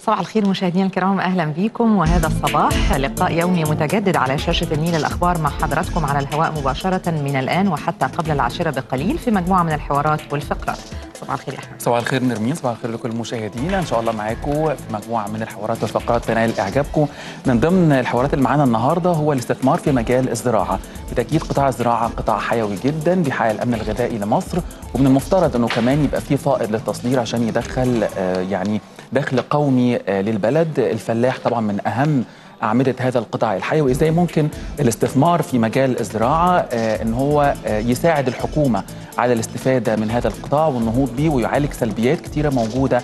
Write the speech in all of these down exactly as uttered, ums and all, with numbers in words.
صباح الخير مشاهدينا الكرام، أهلا بكم. وهذا الصباح لقاء يومي متجدد على شاشة النيل الأخبار مع حضراتكم على الهواء مباشرة من الآن وحتى قبل العاشرة بقليل في مجموعة من الحوارات والفقرات. صباح الخير يا أحمد. صباح الخير نرمين، صباح الخير لكل المشاهدين. إن شاء الله معاكم في مجموعة من الحوارات والفقرات تنال إعجابكم. من ضمن الحوارات اللي معانا النهاردة هو الاستثمار في مجال الزراعة. بالتأكيد قطاع الزراعة قطاع حيوي جدا بيحقق الأمن الغذائي لمصر، ومن المفترض أنه كمان يبقى فيه فائض للتصدير عشان يدخل آه يعني دخل قومي للبلد. الفلاح طبعا من أهم أعمدة هذا القطاع الحيوي. إزاي ممكن الاستثمار في مجال الزراعة أن هو يساعد الحكومة على الاستفادة من هذا القطاع والنهوض به ويعالج سلبيات كتيرة موجودة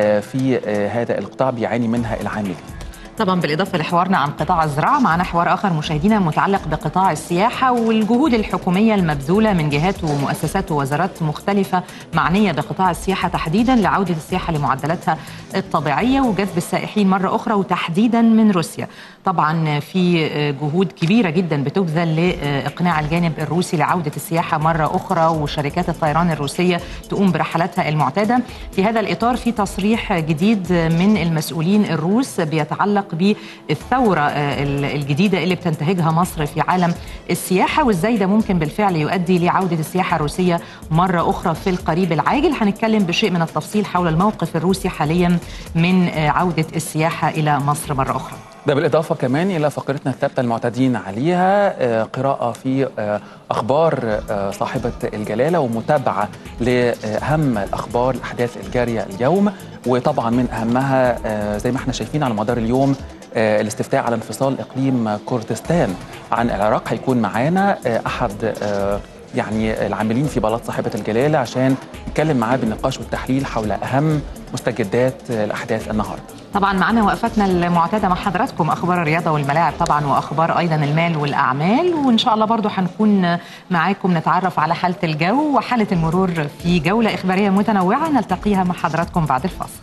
في هذا القطاع بيعاني منها العاملين. طبعا بالإضافة لحوارنا عن قطاع الزراعة معنا حوار آخر مشاهدينا متعلق بقطاع السياحة والجهود الحكومية المبذولة من جهات ومؤسسات ووزارات مختلفة معنية بقطاع السياحة تحديدا لعودة السياحة لمعدلاتها الطبيعية وجذب السائحين مرة أخرى وتحديدا من روسيا. طبعا في جهود كبيرة جدا بتبذل لإقناع الجانب الروسي لعودة السياحة مرة أخرى وشركات الطيران الروسية تقوم برحلاتها المعتادة. في هذا الإطار في تصريح جديد من المسؤولين الروس بيتعلق بالثورة الجديدة اللي بتنتهجها مصر في عالم السياحة وإزاي ده ممكن بالفعل يؤدي لعودة السياحة الروسية مرة أخرى في القريب العاجل. هنتكلم بشيء من التفصيل حول الموقف الروسي حاليا من عودة السياحة إلى مصر مرة أخرى. ده بالإضافة كمان إلى فقرتنا الثابتة المعتادين عليها، قراءة في أخبار صاحبة الجلالة ومتابعة لأهم الأخبار الأحداث الجارية اليوم. وطبعا من أهمها زي ما احنا شايفين على مدار اليوم الاستفتاء على انفصال إقليم كردستان عن العراق. هيكون معانا أحد يعني العاملين في بلاط صاحبة الجلالة عشان نتكلم معاه بالنقاش والتحليل حول أهم مستجدات الأحداث النهارده. طبعا معنا وقفتنا المعتاده مع حضراتكم اخبار الرياضه والملاعب طبعا واخبار ايضا المال والاعمال، وان شاء الله برضو هنكون معاكم نتعرف على حاله الجو وحاله المرور في جوله اخباريه متنوعه نلتقيها مع حضراتكم بعد الفاصل.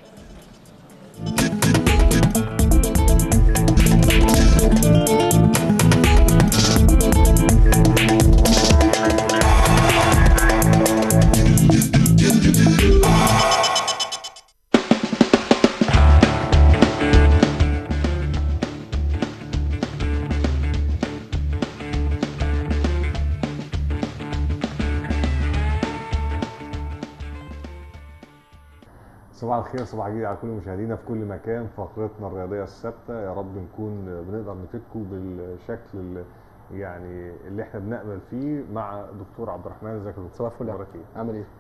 صباح الخير، صباح جديد على كل مشاهدينا في كل مكان. فقرتنا الرياضيه الثابته يا رب نكون بنقدر نفيدكم بالشكل اللي يعني اللي احنا بنأمل فيه مع دكتور عبد الرحمن. ازيك يا دكتور؟ صباح الفل. عامل ايه؟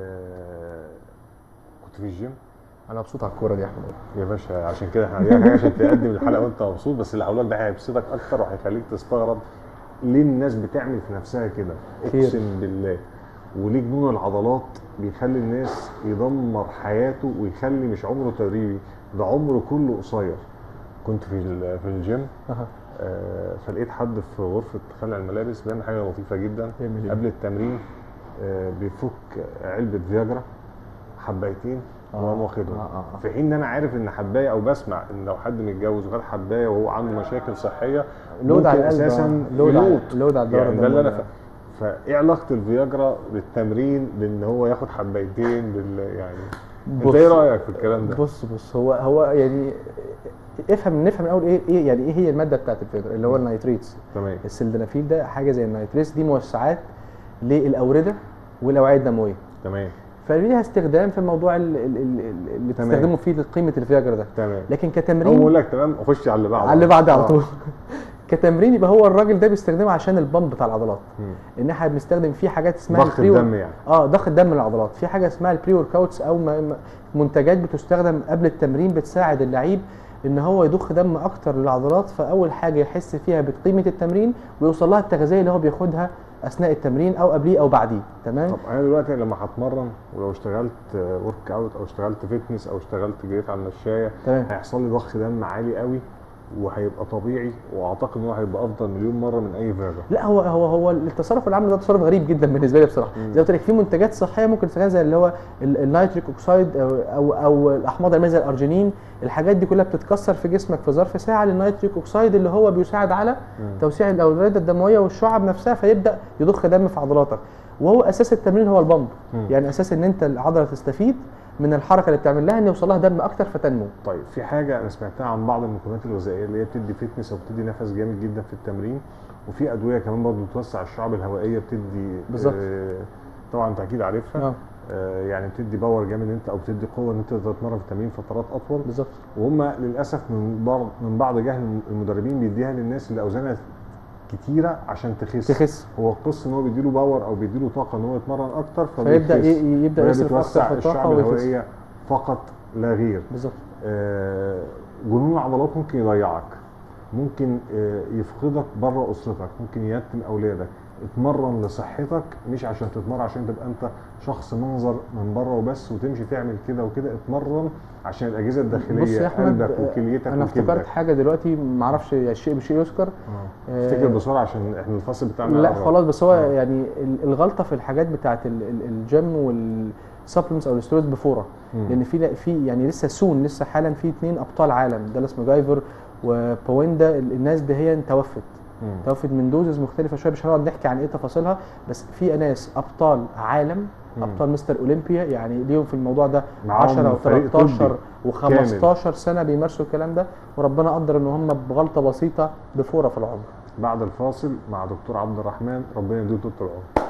آه كنت في الجيم. انا مبسوط على الكوره دي يا احمد يا باشا، عشان كده احنا عايزين حاجه عشان تقدم الحلقه وانت مبسوط. بس اللي هقوله لك ده هيبسطك اكتر وهيخليك تستغرب ليه الناس بتعمل في نفسها كده. اقسم بالله. وليه جنون العضلات بيخلي الناس يدمر حياته ويخلي مش عمره تدريبي، ده عمره كله قصير. كنت في في الجيم آه فلقيت حد في غرفه خلع الملابس بيعمل حاجه لطيفه جدا. قبل التمرين آه بيفك علبه فياجرا حبايتين وقام واخدهم. آه آه. في حين ان انا عارف ان حبايه، او بسمع ان لو حد متجوز وخد حبايه وهو عنده مشاكل صحيه لود على اساسا لود على لود على الدوره يعني. ده اللي انا فايه علاقه الفياجرا بالتمرين بان هو ياخد حبايتين بال يعني انت ايه رايك في الكلام ده؟ بص بص هو هو يعني افهم نفهم الاول ايه ايه يعني ايه هي الماده بتاعت الفياجرا اللي هو النيتريتس. تمام. السلدنافيل ده حاجه زي النيتريتس، دي موسعات للاورده والاوعيه الدمويه. تمام. فليها استخدام في الموضوع اللي بتستخدمه فيه قيمه الفياجرا ده. تمام. لكن كتمرين اقول لك تمام اخش على اللي بعده على اللي بعده على طول. كتمرين يبقى هو الراجل ده بيستخدمه عشان البامب بتاع العضلات. مم. ان احنا بنستخدم فيه حاجات اسمها ضخ الدم يعني. اه ضخ الدم للعضلات. في حاجه اسمها البري ورك اوتس او منتجات بتستخدم قبل التمرين بتساعد اللعيب ان هو يضخ دم اكتر للعضلات، فاول حاجه يحس فيها بقيمه التمرين ويوصل لها التغذيه اللي هو بياخدها اثناء التمرين او قبليه او بعديه. تمام. طب انا دلوقتي لما هتمرن ولو اشتغلت ورك اوت او اشتغلت فيتنس او اشتغلت جريت على المشايه هيحصل لي ضخ دم عالي قوي وهيبقى طبيعي، واعتقد ان هو هيبقى افضل مليون مره من اي فياجرا. لا هو هو هو التصرف العام ده تصرف غريب جدا بالنسبه لي بصراحه. زي ما قلت لك في منتجات صحيه ممكن تستخدم زي اللي هو النيتريك اوكسيد او او, أو الاحماض الامينيه زي الارجينين. الحاجات دي كلها بتتكسر في جسمك في ظرف ساعه للنيتريك اوكسيد اللي هو بيساعد على مم. توسيع الاورده الدمويه والشعب نفسها، فيبدا يضخ دم في عضلاتك. وهو اساس التمرين هو البامب. يعني اساس ان انت العضله تستفيد من الحركه اللي بتعمل لها ان يوصل لها دم اكتر فتنمو. طيب في حاجه انا سمعتها عن بعض المكملات الغذائيه اللي هي بتدي فتنس او بتدي نفس جامد جدا في التمرين، وفي ادويه كمان برضه بتوسع الشعب الهوائيه بتدي بالظبط. آه طبعا انت اكيد عارفها. اه آه يعني بتدي باور جامد انت او بتدي قوه ان انت تقدر تتمرن في التمرين فترات اطول. بالظبط. وهم للاسف من بعض من بعض جهل المدربين بيديها للناس اللي اوزانها كتيره عشان تخس. تخس. هو القصه ان هو بيديله باور او بيديله طاقه ان هو يتمرن اكتر فيبدا ي- يبدا يصرف بتوسع اكتر في الطاقه الشعب ويخس. الهوائيه فقط لا غير. بالظبط. آه جنون العضلات ممكن يضيعك، ممكن آه يفقدك بره اسرتك، ممكن يتم اولادك. اتمرن لصحتك مش عشان تتمرن عشان تبقى انت شخص منظر من بره وبس وتمشي تعمل كده وكده. اتمرن عشان الاجهزه بص الداخليه يا احمد، قلبك وكليتك انا وكبدك. افتكرت حاجه دلوقتي ما اعرفش الشيء بشيء يذكر. اه افتكر بسرعه عشان احنا الفصل بتاعنا لا قرب. خلاص، بس هو آه. يعني ال- الغلطه في الحاجات بتاعه ال- ال- الجيم والسبلمنتس او الاسترويد بفوره. مم. لان في في يعني لسه سون لسه حالا في اثنين ابطال عالم، دالاس ماجايفر وبويندا، ال- الناس دي هي توفت مم. توفت من دوزز مختلفه شويه، مش هنقعد نحكي عن ايه تفاصيلها، بس في ناس ابطال عالم، مم. ابطال مستر اولمبيا، يعني ليهم في الموضوع ده معاهم عشرة فريق و13 طبي و15 سنه بيمارسوا الكلام ده، وربنا قدر ان هم بغلطه بسيطه بفوره في العمر. بعد الفاصل مع دكتور عبد الرحمن، ربنا يديله طول العمر.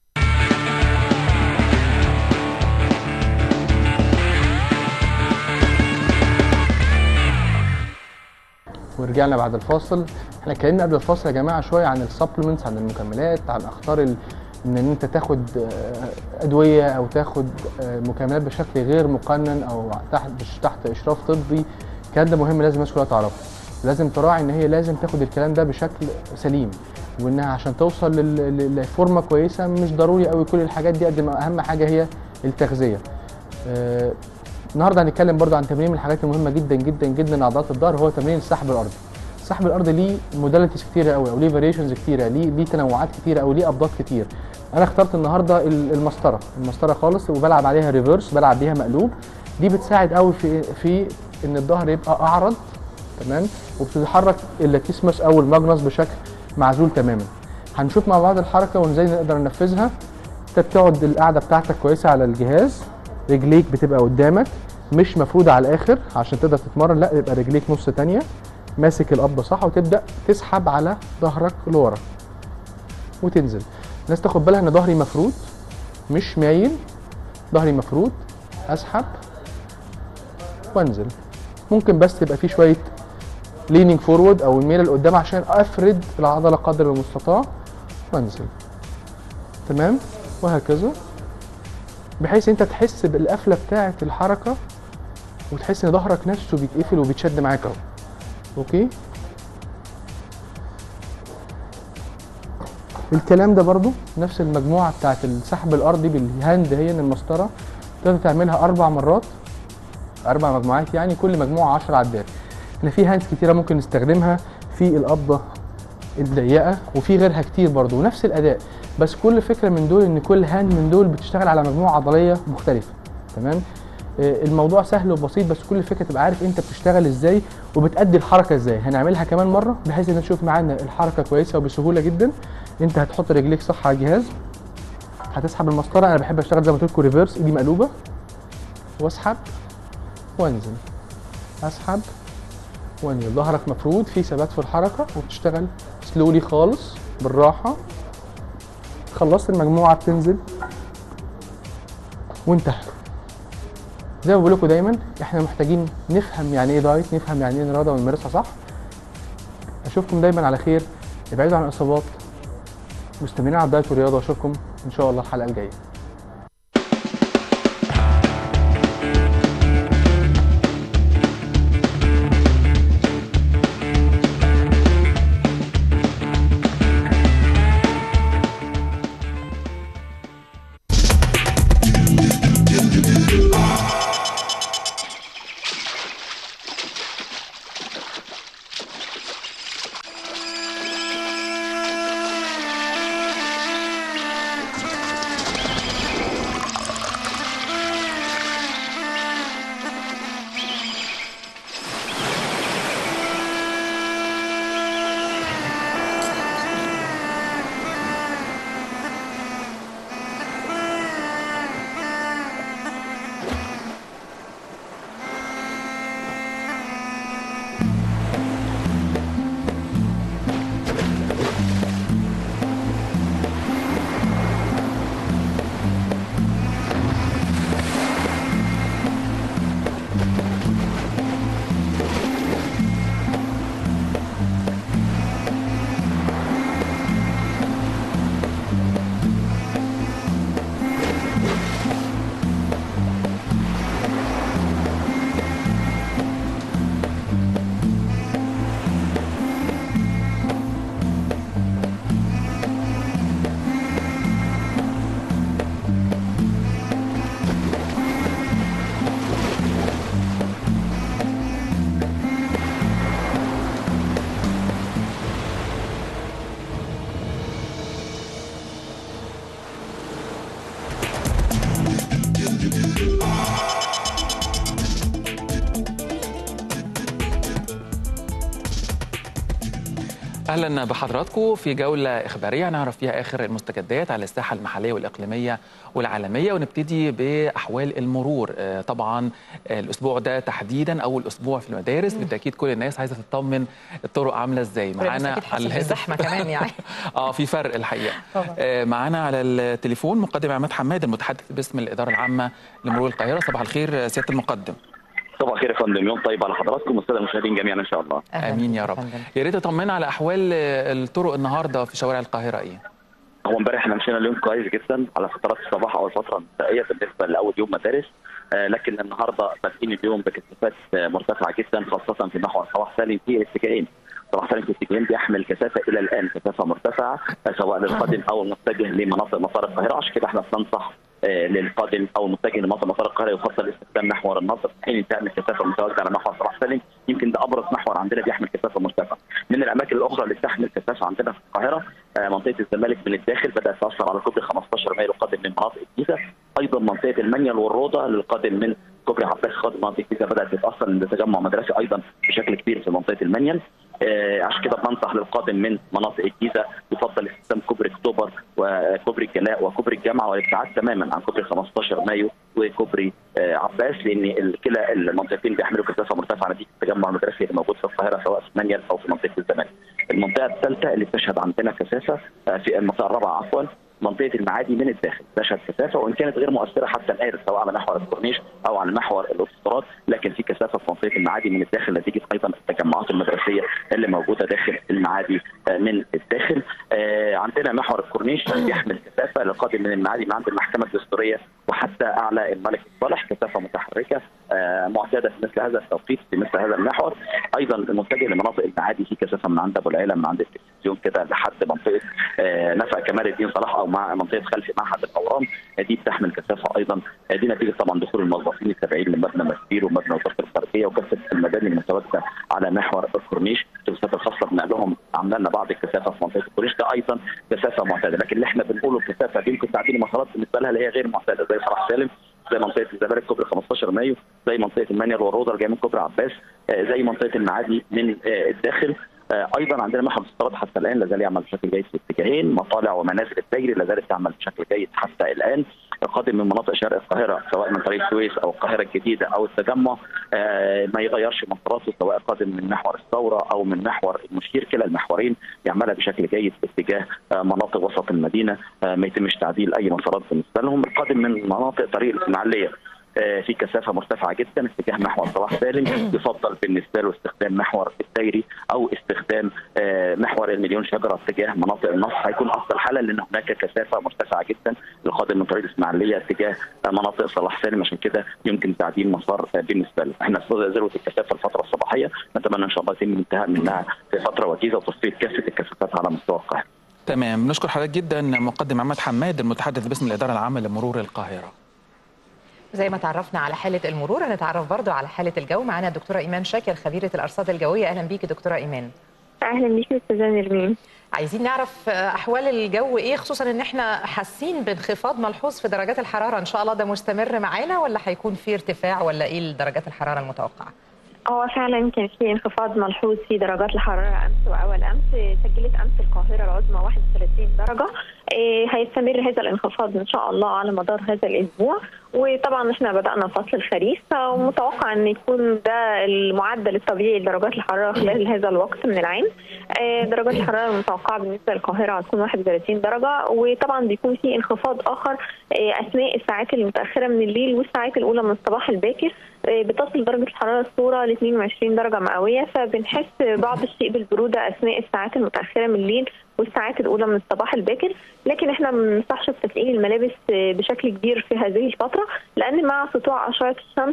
ورجعنا بعد الفاصل. احنا اتكلمنا قبل الفاصل يا جماعه شويه عن السبلمنتس، عن المكملات، عن اخطار ال... ان انت تاخد آه، ادويه او تاخد آه، مكملات بشكل غير مقنن او تحت مش تحت اشراف طبي. الكلام ده مهم، لازم الناس كلها تعرفه. لازم تراعي ان هي لازم تاخد الكلام ده بشكل سليم، وانها عشان توصل لل- لل- لفورمه كويسه مش ضروري قوي كل الحاجات دي، قد ما اهم حاجه هي التغذيه. آه، النهارده هنتكلم برضو عن تمرين من الحاجات المهمه جدا جدا جدا لعضلات الظهر، هو تمرين السحب الارضي. السحب الارضي ليه موداليتيز كتيره قوي، او ليه فاريشنز كتيره، ليه ليه تنوعات كتيره، او ليه قبضات كتير. انا اخترت النهارده ال- المسطره المسطره خالص، وبلعب عليها ريفرس، بلعب بيها مقلوب. دي بتساعد قوي في في ان الظهر يبقى اعرض، تمام، وبتتحرك اللاتيسمس او الماجنس بشكل معزول تماما. هنشوف مع بعض الحركه وازاي نقدر ننفذها. انت بتقعد القعده بتاعتك كويسه على الجهاز، رجليك بتبقى قدامك مش مفروده على الاخر عشان تقدر تتمرن، لا يبقى رجليك نص تانية، ماسك القبضه صح، وتبدا تسحب على ظهرك لورا وتنزل. الناس تاخد بالها ان ظهري مفرود مش مايل، ظهري مفرود، اسحب وانزل. ممكن بس تبقى في شويه لينينج فورورد او الميل لقدام عشان افرد العضله قدر المستطاع وانزل، تمام، وهكذا، بحيث انت تحس بالقفله بتاعه الحركه وتحس ان ظهرك نفسه بيتقفل وبيتشد معاك اهو. اوكي، الكلام ده برضو نفس المجموعه بتاعه السحب الارضي بالهاند، هي ان المسطره تقدر تعملها اربع مرات، اربع مجموعات، يعني كل مجموعه عشر عدات. احنا في هاندز كتيره ممكن نستخدمها في القبضه الضيقه، وفي غيرها كتير برضو ونفس الاداء، بس كل فكره من دول ان كل هاند من دول بتشتغل على مجموعه عضليه مختلفه، تمام. آه، الموضوع سهل وبسيط، بس كل فكره تبقى عارف انت بتشتغل ازاي وبتأدي الحركه ازاي. هنعملها كمان مره بحيث ان تشوف معانا الحركه كويسه وبسهوله جدا. انت هتحط رجليك صح على الجهاز، هتسحب المسطره، انا بحب اشتغل زي ما قلت لكم ريفرس، ايدي مقلوبه، واسحب وانزل، اسحب وانزل، ظهرك مفرود، في ثبات في الحركه، وبتشتغل سلولي خالص بالراحه. خلصت المجموعه بتنزل وانتهى. زي ما بقول لكم دايما احنا محتاجين نفهم يعني ايه دايت، نفهم يعني ايه رياضه ونمارسها صح. اشوفكم دايما على خير، ابعدوا عن الاصابات، مستمرين على الدايت والرياضه، واشوفكم ان شاء الله الحلقه الجايه. اهلا بحضراتكم في جوله اخباريه نعرف فيها اخر المستجدات على الساحه المحليه والاقليميه والعالميه، ونبتدي باحوال المرور. طبعا الاسبوع ده تحديدا اول اسبوع في المدارس، بالتاكيد كل الناس عايزه تطمن الطرق عامله ازاي. معانا على الزحمه كمان يعني اه في فرق الحقيقه. معانا على التليفون مقدم عماد حماد المتحدث باسم الاداره العامه لمرور القاهره. صباح الخير سياده المقدم. صباح الخير يا فندم، يوم طيب على حضراتكم والساده المشاهدين جميعا ان شاء الله. امين يا رب. يا ريت تطمنا على احوال الطرق النهارده في شوارع القاهره ايه؟ هو امبارح احنا مشينا اليوم كويس جدا على فترات الصباح او الفتره المسائيه بالنسبه لاول يوم مدارس، آه لكن النهارده بادئين اليوم بكثافات مرتفعه جدا خاصه في محور صلاح سالم في الاتجاهين. صلاح سالم في الاتجاهين بيحمل كثافه الى الان كثافه مرتفعه سواء للقادم او المتجه لمناطق مسار القاهره، عشان كده احنا بننصح آه للقادم او المتجه لمناطق مسار القاهره يفضل استخدام محور النصر في حين تعمل كثافه متواجده على محور صلاح سالم. يمكن ده ابرز محور عندنا بيحمل كثافه مرتفعه. من الاماكن الاخرى اللي بتحمل كثافه عندنا في القاهره آه منطقه الزمالك من الداخل بدات تاثر على كوبري خمستاشر مايو القادم من مناطق الجيزه، ايضا منطقه المنيل والروضه للقادم من كوبري عباس خاطر مناطق الجيزه بدات تتاثر لتجمع مدرسي ايضا بشكل كبير في منطقه المنيل. آه عشان كده بننصح للقادم من مناطق الجيزه يفضل استخدام كوبري اكتوبر وكوبري الجلاء وكوبري الجامعه والابتعاد تماما عن كوبري خمستاشر مايو وكوبري آه عباس، لان كلا المنطقتين بيحملوا كثافه مرتفعه نتيجه التجمع المدرسي اللي موجود في القاهره سواء في المنيل او في منطقه الزمالك. المنطقه الثالثه اللي بتشهد عندنا كثافه آه في المنطقه الرابعه عفوا منطقه المعادي من الداخل تشهد كثافه وان كانت غير مؤثره حتى الان سواء على محور الكورنيش او على محور الاوتوستراد، لكن في كثافه في منطقه المعادي من الداخل نتيجه ايضا التجمعات المدرسيه اللي موجوده داخل المعادي من الداخل. آه عندنا محور الكورنيش بيحمل كثافه للقادم من المعادي من عند المحكمه الدستوريه وحتى اعلى الملك صالح، كثافه متحركه آه معتاده في مثل هذا التوقيت في مثل هذا المحور. ايضا المتجه لمناطق المعادي في كثافه من عند ابو العيله من عند التلفزيون كده لحد منطقه آه نفق كمال الدين صلاح او مع منطقه خلف معهد الاورام، دي بتحمل كثافه ايضا. دي نتيجه طبعا دخول الموظفين التابعين لمبنى مسير ومبنى وزاره الخارجيه وكافه المباني المتواجده على محور الكورنيش. الاتوبيسات الخاصه بنقلهم عملنا لنا بعض الكثافه في منطقه الكورنيش، ده ايضا كثافه معتاده، لكن اللي احنا بنقوله الكثافه دي يمكن تعديل مسارات بالنسبه لها اللي هي غير معتاده زي صلاح سالم، زي منطقه الزمالك كوبري خمستاشر مايو، زي منطقه المنيل والروضه اللي جايه من كوبري عباس، زي منطقه المعادي من الداخل. ايضا عندنا محور الاستيراد حتى الان لا زال يعمل بشكل جيد في الاتجاهين، مطالع ومنازل التجري لا زالت تعمل بشكل جيد حتى الان. القادم من مناطق شرق القاهره سواء من طريق السويس او القاهره الجديده او التجمع آه ما يغيرش مساراته سواء قادم من محور الثوره او من محور المشير، كلا المحورين يعملها بشكل جيد باتجاه آه مناطق وسط المدينه، آه ما يتمش تعديل اي مسارات بالنسبه لهم. القادم من مناطق طريق الاسماعيليه في كثافه مرتفعه جدا اتجاه محور صلاح سالم، يفضل بالنسبه له استخدام محور الدايري او استخدام محور المليون شجره اتجاه مناطق النصر، هيكون افضل حاله لان هناك كثافه مرتفعه جدا القادم من طريق الاسماعيليه اتجاه مناطق صلاح سالم، عشان كده يمكن تعديل مسار بالنسبه له. احنا ذروه الكثافه الفتره الصباحيه نتمنى ان شاء الله يتم الانتهاء منها في فتره وجيزه وتصفيه كافه الكثافات على مستوى القاهره. تمام، نشكر حضرتك جدا مقدم عماد حماد المتحدث باسم الاداره العامه لمرور القاهره. زي ما تعرفنا على حالة المرور هنتعرف برضو على حالة الجو. معانا الدكتورة إيمان شاكر خبيرة الأرصاد الجوية. أهلا بيكي دكتورة إيمان. أهلا بيكي أستاذة نرمين. عايزين نعرف أحوال الجو إيه، خصوصا إن إحنا حاسين بانخفاض ملحوظ في درجات الحرارة. إن شاء الله ده مستمر معانا ولا هيكون في ارتفاع ولا إيه درجات الحرارة المتوقعة؟ هو فعلا كان في انخفاض ملحوظ في درجات الحراره امس واول امس، سجلت امس القاهره العظمى واحد وثلاثين درجه. إيه هيستمر هذا الانخفاض ان شاء الله على مدار هذا الاسبوع، وطبعا احنا بدانا فصل الخريف فمتوقع ان يكون ده المعدل الطبيعي لدرجات الحراره خلال هذا الوقت من العام. إيه درجات الحراره المتوقعه بالنسبه للقاهره هتكون واحد وثلاثين درجه، وطبعا بيكون في انخفاض اخر إيه اثناء الساعات المتاخره من الليل والساعات الاولى من الصباح الباكر. بتصل درجة الحرارة الصورة ل اثنين وعشرين درجة مئوية، فبنحس بعض الشيء بالبرودة أثناء الساعات المتأخرة من الليل والساساعات الأولى من الصباح الباكر، لكن احنا ما بننصحش بتسقيل الملابس بشكل كبير في هذه الفترة، لأن مع سطوع أشعة الشمس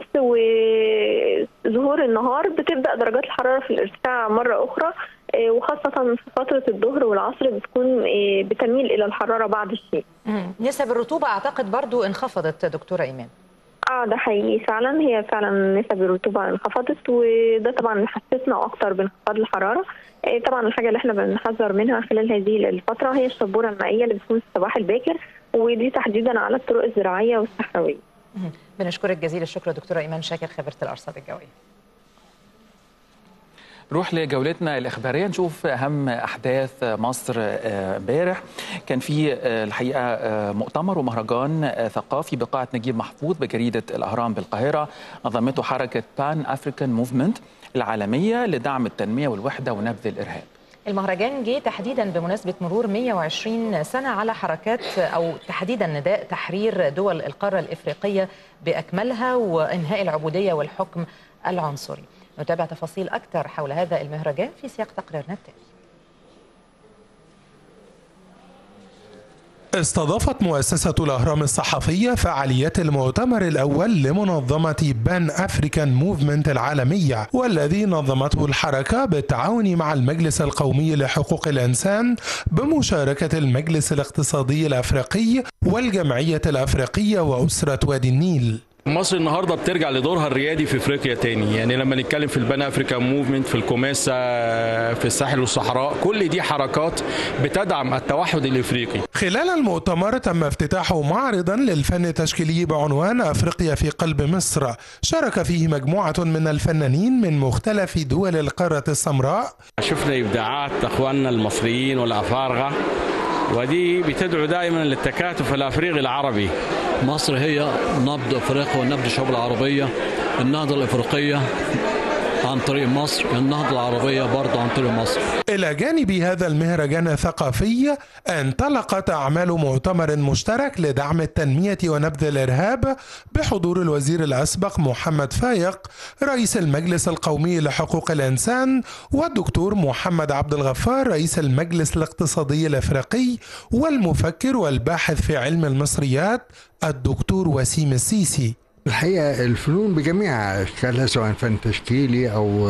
وظهور النهار بتبدأ درجات الحرارة في الارتفاع مرة أخرى، وخاصة في فترة الظهر والعصر بتكون بتميل إلى الحرارة بعض الشيء. نسب الرطوبة أعتقد برضو انخفضت دكتورة إيمان. اه ده حقيقي فعلا، هي فعلا نسب الرطوبه انخفضت، وده طبعا حسسنا اكتر بانخفاض الحراره. آه طبعا الحاجه اللي احنا بنحذر منها خلال هذه الفتره هي الشبوره المائيه اللي بتكون في الصباح الباكر، ودي تحديدا على الطرق الزراعيه والصحراويه. بنشكرك جزيل الشكر دكتوره ايمان شاكر خبيره الارصاد الجويه. نروح لجولتنا الإخبارية نشوف أهم أحداث مصر امبارح. كان في الحقيقة مؤتمر ومهرجان ثقافي بقاعة نجيب محفوظ بجريدة الأهرام بالقاهرة، نظمته حركة بان أفريكان موفمنت العالمية لدعم التنمية والوحدة ونبذ الإرهاب. المهرجان جه تحديدا بمناسبة مرور مئة وعشرين سنة على حركات أو تحديدا نداء تحرير دول القارة الإفريقية بأكملها وإنهاء العبودية والحكم العنصري. نتابع تفاصيل أكثر حول هذا المهرجان في سياق تقريرنا التالي. استضافت مؤسسة الأهرام الصحفية فعاليات المؤتمر الأول لمنظمة بان أفريكان موفمنت العالمية، والذي نظمته الحركة بالتعاون مع المجلس القومي لحقوق الإنسان بمشاركة المجلس الاقتصادي الأفريقي والجمعية الأفريقية وأسرة وادي النيل. مصر النهارده بترجع لدورها الريادي في افريقيا تاني، يعني لما نتكلم في البان افريكان موفمنت، في الكوماسا، في الساحل والصحراء، كل دي حركات بتدعم التوحد الافريقي. خلال المؤتمر تم افتتاحه معرضا للفن التشكيلي بعنوان افريقيا في قلب مصر، شارك فيه مجموعة من الفنانين من مختلف دول القارة السمراء. شفنا ابداعات اخواننا المصريين والافارقه، ودي بتدعو دائما للتكاتف الافريقي العربي. مصر هي نبض افريقيا ونبض الشعوب العربيه، النهضه الافريقيه عن طريق مصر، النهضه العربيه برضه عن طريق مصر. الى جانب هذا المهرجان الثقافي انطلقت اعمال مؤتمر مشترك لدعم التنميه ونبذ الارهاب بحضور الوزير الاسبق محمد فايق، رئيس المجلس القومي لحقوق الانسان، والدكتور محمد عبد الغفار رئيس المجلس الاقتصادي الافريقي، والمفكر والباحث في علم المصريات الدكتور وسيم السيسي. الحقيقة الفنون بجميع أشكالها، سواء فن تشكيلي أو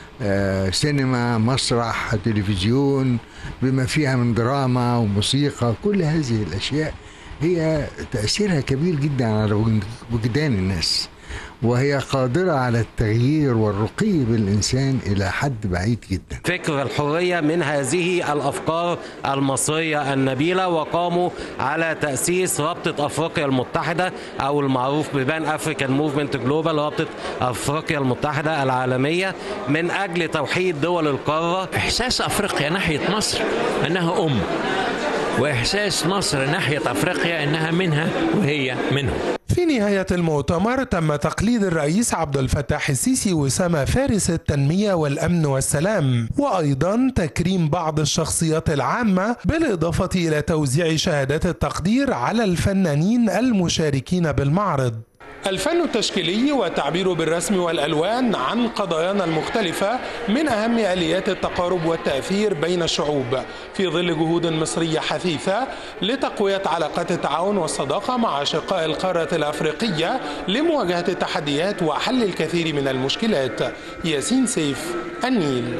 سينما، مسرح، تلفزيون، بما فيها من دراما وموسيقى، كل هذه الأشياء هي تأثيرها كبير جدا على وجدان الناس، وهي قادرة على التغيير والرقي بالإنسان إلى حد بعيد جدا. فكر الحرية من هذه الأفكار المصرية النبيلة، وقاموا على تأسيس رابطة أفريقيا المتحدة أو المعروف ببان أفريكان موفمنت جلوبال، رابطة أفريقيا المتحدة العالمية، من أجل توحيد دول القارة. إحساس أفريقيا ناحية مصر أنها أم، وإحساس مصر ناحية أفريقيا أنها منها وهي منهم. في نهاية المؤتمر تم تقليد الرئيس عبد الفتاح السيسي وسام فارس التنمية والأمن والسلام، وأيضا تكريم بعض الشخصيات العامة، بالإضافة إلى توزيع شهادات التقدير على الفنانين المشاركين بالمعرض. الفن التشكيلي والتعبير بالرسم والألوان عن قضايانا المختلفة من أهم آليات التقارب والتأثير بين الشعوب، في ظل جهود مصرية حثيثة لتقوية علاقات التعاون والصداقة مع أشقاء القارة الأفريقية لمواجهة التحديات وحل الكثير من المشكلات. ياسين سيف، النيل.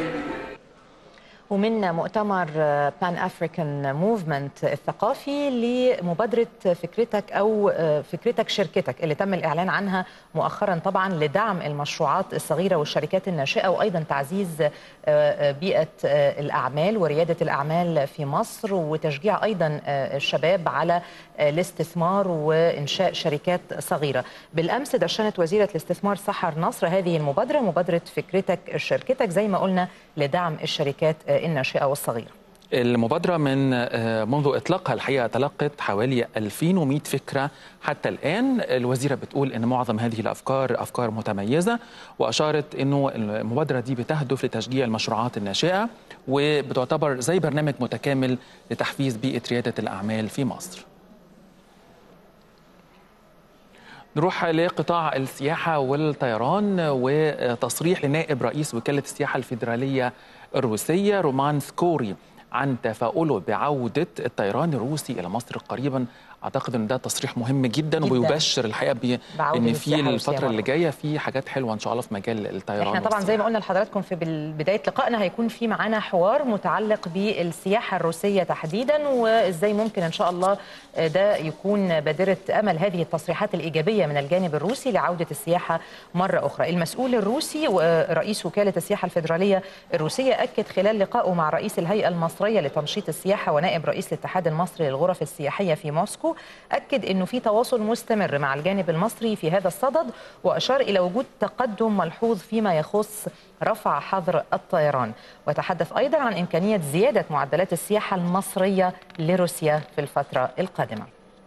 ومن مؤتمر بان أفريكان موفمنت الثقافي لمبادرة فكرتك أو فكرتك شركتك اللي تم الإعلان عنها مؤخرا طبعا لدعم المشروعات الصغيرة والشركات الناشئة، وأيضا تعزيز بيئة الأعمال وريادة الأعمال في مصر، وتشجيع أيضا الشباب على الاستثمار وإنشاء شركات صغيرة. بالأمس دشنت وزيرة الاستثمار سحر نصر هذه المبادرة، مبادرة فكرتك شركتك، زي ما قلنا لدعم الشركات الناشئة والصغيرة. المبادرة من منذ إطلاقها الحقيقة تلقت حوالي ألفين ومئة فكرة حتى الآن. الوزيرة بتقول أن معظم هذه الأفكار أفكار متميزة، وأشارت أنه المبادرة دي بتهدف لتشجيع المشروعات الناشئة، وبتعتبر زي برنامج متكامل لتحفيز بيئة ريادة الأعمال في مصر. نروح لقطاع السياحة والطيران، وتصريح لنائب رئيس وكالة السياحة الفيدرالية الروسية رومان سكوري عن تفاؤله بعودة الطيران الروسي إلى مصر قريبا. أعتقد أن ده تصريح مهم جدا, جداً. وبيبشر الحقيقة بأن في الفترة اللي جاية في حاجات حلوة إن شاء الله في مجال الطيران. احنا طبعا زي ما قلنا لحضراتكم في بداية لقائنا هيكون في معانا حوار متعلق بالسياحة الروسية تحديدا، وإزاي ممكن إن شاء الله ده يكون بادرة أمل هذه التصريحات الإيجابية من الجانب الروسي لعودة السياحة مرة أخرى. المسؤول الروسي ورئيس وكالة السياحة الفيدرالية الروسية أكد خلال لقائه مع رئيس الهيئة المصرية لتنشيط السياحة ونائب رئيس الاتحاد المصري للغرف السياحية في موسكو موسكو أكد أنه في تواصل مستمر مع الجانب المصري في هذا الصدد، وأشار إلى وجود تقدم ملحوظ فيما يخص رفع حظر الطيران. وتحدث أيضا عن إمكانية زيادة معدلات السياحة المصرية لروسيا في الفترة القادمة.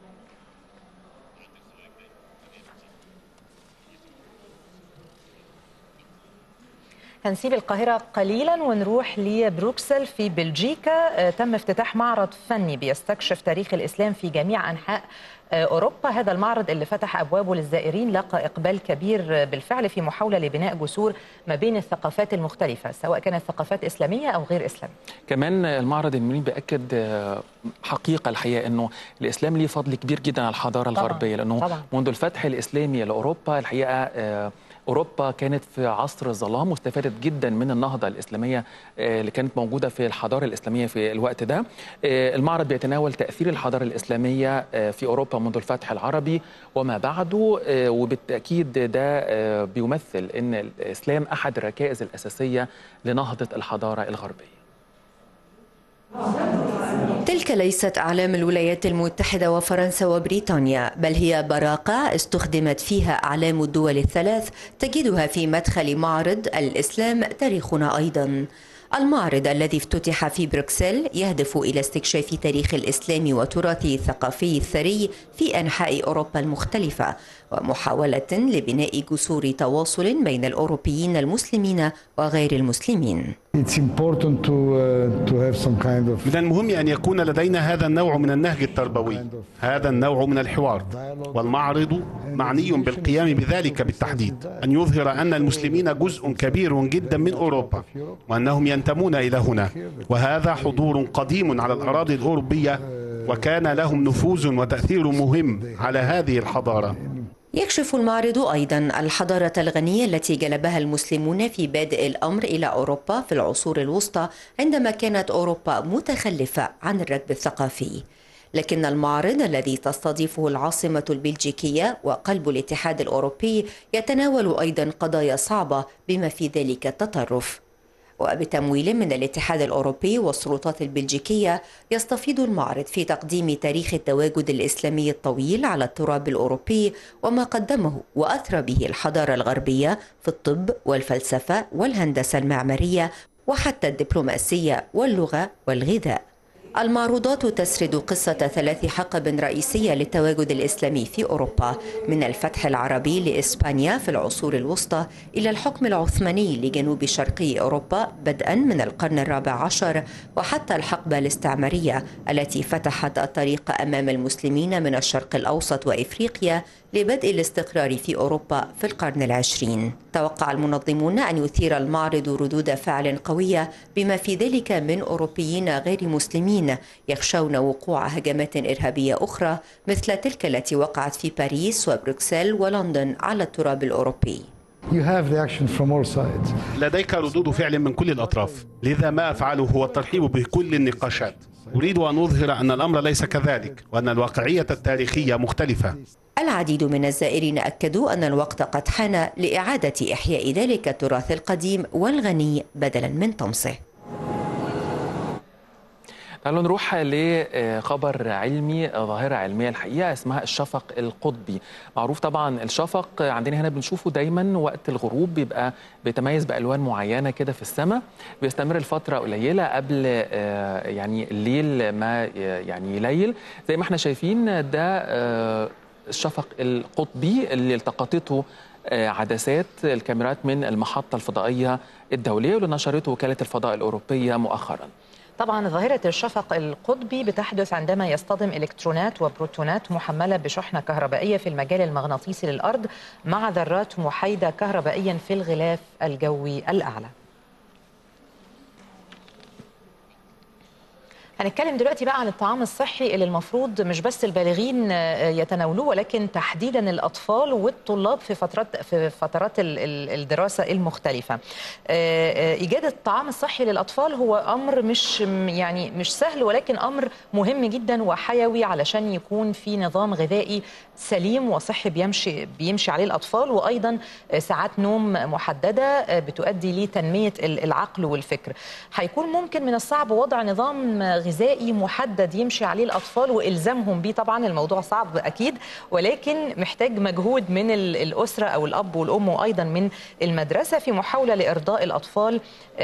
هنسيب القاهرة قليلا ونروح لبروكسل في بلجيكا. تم افتتاح معرض فني بيستكشف تاريخ الإسلام في جميع أنحاء أوروبا. هذا المعرض اللي فتح أبوابه للزائرين لقى إقبال كبير بالفعل في محاولة لبناء جسور ما بين الثقافات المختلفة، سواء كانت ثقافات إسلامية أو غير إسلامية. كمان المعرض المنيب بيأكد حقيقة الحقيقة أنه الإسلام ليه فضل كبير جدا على الحضارة الغربية، لأنه طبعا. منذ الفتح الإسلامي لأوروبا الحقيقة أوروبا كانت في عصر الظلام واستفادت جدا من النهضة الإسلامية اللي كانت موجودة في الحضارة الإسلامية في الوقت ده. المعرض بيتناول تأثير الحضارة الإسلامية في أوروبا منذ الفتح العربي وما بعده، وبالتأكيد ده بيمثل أن الإسلام أحد الركائز الأساسية لنهضة الحضارة الغربية. تلك ليست أعلام الولايات المتحدة وفرنسا وبريطانيا، بل هي براقة استخدمت فيها أعلام الدول الثلاث تجدها في مدخل معرض الإسلام تاريخنا أيضا. المعرض الذي افتتح في بروكسل يهدف إلى استكشاف تاريخ الإسلام وتراثه الثقافي الثري في أنحاء أوروبا المختلفة، ومحاولة لبناء جسور تواصل بين الأوروبيين المسلمين وغير المسلمين. من المهم أن يكون لدينا هذا النوع من النهج التربوي، هذا النوع من الحوار، والمعرض معني بالقيام بذلك بالتحديد، أن يظهر أن المسلمين جزء كبير جدا من أوروبا وأنهم ينتمون إلى هنا، وهذا حضور قديم على الأراضي الأوروبية وكان لهم نفوذ وتأثير مهم على هذه الحضارة. يكشف المعرض أيضا الحضارة الغنية التي جلبها المسلمون في بادئ الأمر إلى أوروبا في العصور الوسطى عندما كانت أوروبا متخلفة عن الركب الثقافي. لكن المعرض الذي تستضيفه العاصمة البلجيكية وقلب الاتحاد الأوروبي يتناول أيضا قضايا صعبة بما في ذلك التطرف. وبتمويل من الاتحاد الأوروبي والسلطات البلجيكية يستفيض المعرض في تقديم تاريخ التواجد الإسلامي الطويل على التراب الأوروبي وما قدمه وأثرى به الحضارة الغربية في الطب والفلسفة والهندسة المعمارية وحتى الدبلوماسية واللغة والغذاء. المعروضات تسرد قصة ثلاث حقب رئيسية للتواجد الإسلامي في أوروبا، من الفتح العربي لإسبانيا في العصور الوسطى إلى الحكم العثماني لجنوب شرقي أوروبا بدءا من القرن الرابع عشر، وحتى الحقبة الاستعمارية التي فتحت الطريق أمام المسلمين من الشرق الأوسط وإفريقيا لبدء الاستقرار في أوروبا في القرن العشرين. توقع المنظمون أن يثير المعرض ردود فعل قوية بما في ذلك من أوروبيين غير مسلمين يخشون وقوع هجمات إرهابية أخرى مثل تلك التي وقعت في باريس وبروكسل ولندن على التراب الأوروبي. لديك ردود فعل من كل الأطراف، لذا ما أفعله هو الترحيب بكل النقاشات. أريد أن أظهر أن الأمر ليس كذلك وأن الواقعية التاريخية مختلفة. العديد من الزائرين أكدوا أن الوقت قد حان لإعادة إحياء ذلك التراث القديم والغني بدلا من طمسه. تعالوا نروح لخبر علمي، ظاهرة علمية الحقيقة اسمها الشفق القطبي. معروف طبعا الشفق عندنا هنا بنشوفه دايما وقت الغروب، بيبقى بيتميز بألوان معينة كده في السماء، بيستمر الفترة قليلة قبل يعني الليل ما يعني يليل زي ما احنا شايفين. ده الشفق القطبي اللي التقطته عدسات الكاميرات من المحطة الفضائية الدولية واللي نشرته وكالة الفضاء الأوروبية مؤخرا. طبعا ظاهرة الشفق القطبي بتحدث عندما يصطدم إلكترونات وبروتونات محملة بشحنة كهربائية في المجال المغناطيسي للأرض مع ذرات محايدة كهربائيا في الغلاف الجوي الأعلى. هنتكلم دلوقتي بقى عن الطعام الصحي اللي المفروض مش بس البالغين يتناولوه ولكن تحديدا الأطفال والطلاب في فترات في فترات الدراسة المختلفة. إيجاد الطعام الصحي للأطفال هو أمر مش يعني مش سهل، ولكن أمر مهم جدا وحيوي علشان يكون في نظام غذائي سليم وصحي بيمشي بيمشي عليه الأطفال، وأيضا ساعات نوم محددة بتؤدي لتنمية العقل والفكر. هيكون ممكن من الصعب وضع نظام غذائي غذائي محدد يمشي عليه الأطفال وإلزامهم بيه. طبعا الموضوع صعب أكيد، ولكن محتاج مجهود من الأسرة أو الأب والأم وأيضا من المدرسة في محاولة لإرضاء الأطفال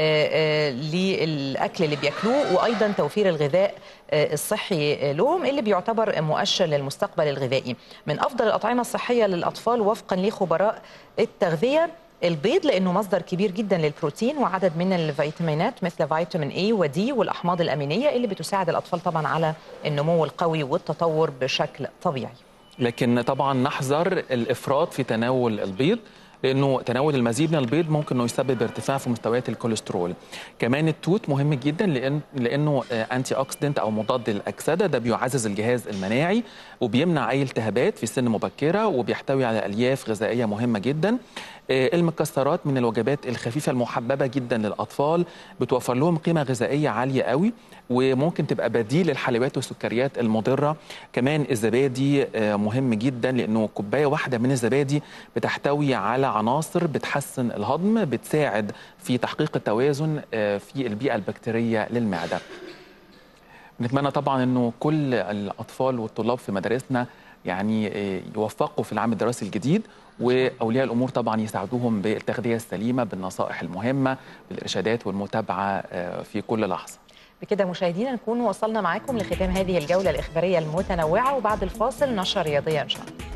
للأكل اللي بياكلوه، وأيضا توفير الغذاء الصحي لهم اللي بيعتبر مؤشر للمستقبل الغذائي. من أفضل الأطعمة الصحية للأطفال وفقا لخبراء التغذية البيض، لأنه مصدر كبير جدا للبروتين وعدد من الفيتامينات مثل فيتامين A ودي والأحماض الأمينية اللي بتساعد الأطفال طبعا على النمو القوي والتطور بشكل طبيعي. لكن طبعا نحذر الإفراط في تناول البيض، لأنه تناول المزيد من البيض ممكن أنه يسبب ارتفاع في مستويات الكوليسترول. كمان التوت مهم جدا لأن لأنه أنتي أوكسيدنت أو مضاد للأكسدة، ده بيعزز الجهاز المناعي وبيمنع أي التهابات في سن مبكرة، وبيحتوي على ألياف غذائية مهمة جدا. المكسرات من الوجبات الخفيفة المحببة جدا للأطفال، بتوفر لهم قيمة غذائية عالية قوي، وممكن تبقى بديل للحلويات والسكريات المضرة. كمان الزبادي مهم جدا، لأنه كوباية واحدة من الزبادي بتحتوي على عناصر بتحسن الهضم، بتساعد في تحقيق التوازن في البيئة البكتيرية للمعدة. نتمنى طبعا أنه كل الأطفال والطلاب في مدارسنا يعني يوفقوا في العام الدراسي الجديد، وأولياء الأمور طبعا يساعدوهم بالتغذية السليمة، بالنصائح المهمة، بالإرشادات والمتابعة في كل لحظة. بكده مشاهدينا نكون وصلنا معاكم لختام هذه الجولة الإخبارية المتنوعة، وبعد الفاصل نشرة رياضية إن شاء الله.